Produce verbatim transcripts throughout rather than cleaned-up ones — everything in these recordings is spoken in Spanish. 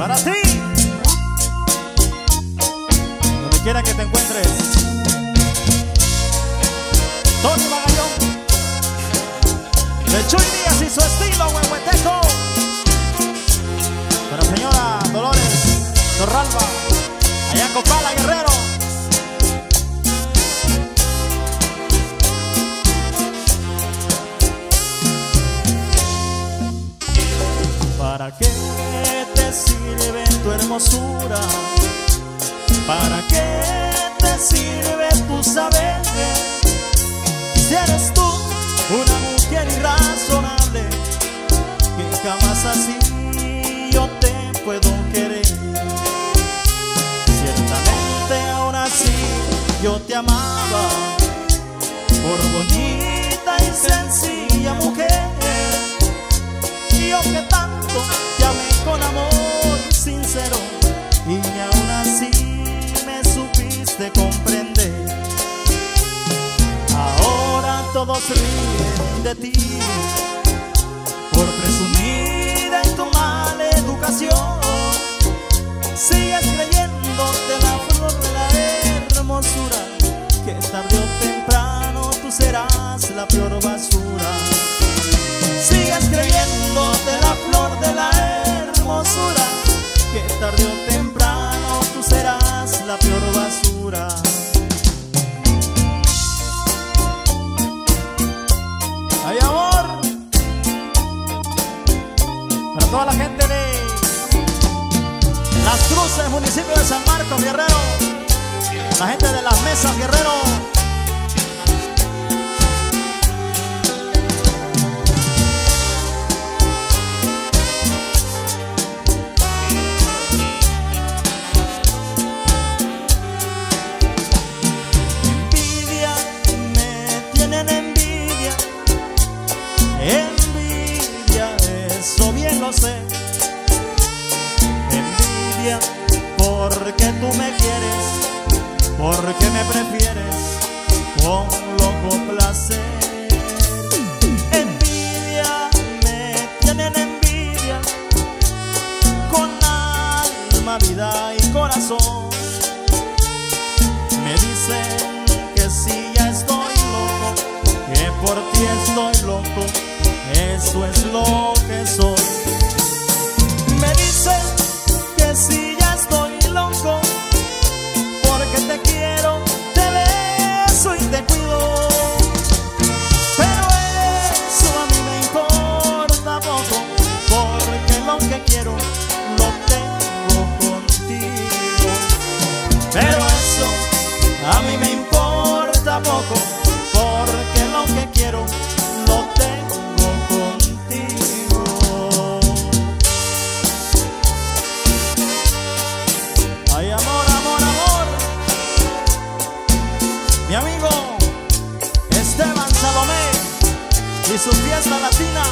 Para ti, donde quiera que te encuentres, Tony Magallón, de Chuy Díaz y su estilo huehueteco. Para señora Dolores Torralba, allá en Copala, Guerrero. ¿Para qué te sirve tu hermosura? ¿Para qué te sirve tu saber? Si eres tú una mujer irrazonable, que jamás así yo te puedo querer. Ciertamente aún así yo te amaba, por bonita y sencilla mujer. Yo que tanto te amé con amor sincero, y ni aún así me supiste comprender. Ahora todos ríen de ti por presumir en tu mala educación. Sigues creyendo de la flor de la hermosura, que tarde o temprano tú serás la peor basura. Sigues creyendo de la flor de la hermosura, que tarde o temprano tú serás la peor basura. ¡Ay, amor! Para toda la gente de Las Cruces, municipio de San Marcos, Guerrero. La gente de Las Mesas, Guerrero. Envidia, eso bien lo sé. Envidia porque tú me quieres, porque me prefieres con loco placer. Envidia, me tienen envidia, con alma, vida y corazón. Me dicen que si ya estoy loco, que por ti estoy loco, eso es lo que soy. Me dicen que si ya estoy loco, porque te quiero, te beso y te cuido. Pero eso a mí me importa poco, porque lo que quiero lo tengo contigo. Pero eso a mí me importa poco, porque lo que quiero lo tengo contigo. Ay, amor, amor, amor. Mi amigo Esteban Salomé y su fiesta latina.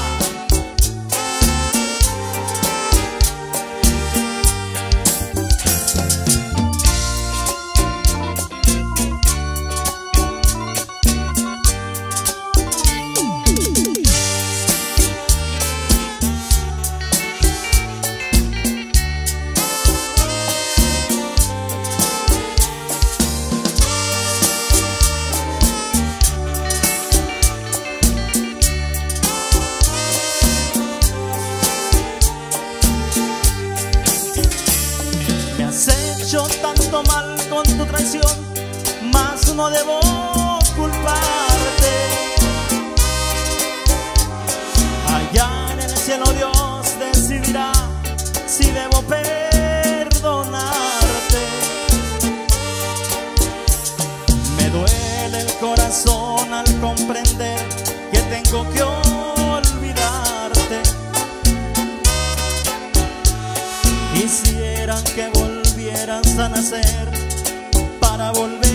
Hecho tanto mal con tu traición, mas no debo culparte. Allá en el cielo Dios decidirá si debo perdonarte. Me duele el corazón al comprender que tengo que olvidarte. Quisieran que volvieras a nacer para volver